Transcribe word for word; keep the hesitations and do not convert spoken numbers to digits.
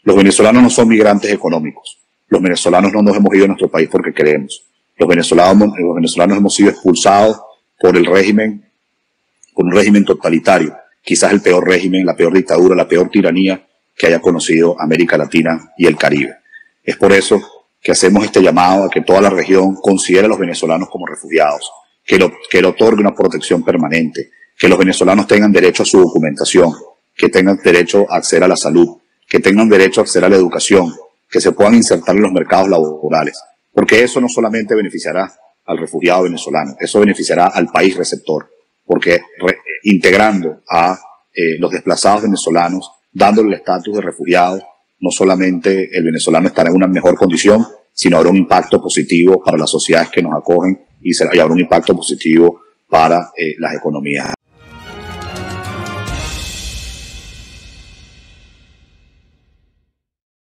Los venezolanos no son migrantes económicos. Los venezolanos no nos hemos ido a nuestro país porque queremos. Los venezolanos, los venezolanos hemos sido expulsados por el régimen, por un régimen totalitario, quizás el peor régimen, la peor dictadura, la peor tiranía que haya conocido América Latina y el Caribe. Es por eso que hacemos este llamado a que toda la región considere a los venezolanos como refugiados, que, lo, que le otorgue una protección permanente, que los venezolanos tengan derecho a su documentación, que tengan derecho a acceder a la salud, que tengan derecho a acceder a la educación, que se puedan insertar en los mercados laborales, porque eso no solamente beneficiará al refugiado venezolano, eso beneficiará al país receptor, porque re, integrando a eh, los desplazados venezolanos, dándole el estatus de refugiados, no solamente el venezolano estará en una mejor condición, sino habrá un impacto positivo para las sociedades que nos acogen y, será, y habrá un impacto positivo para eh, las economías.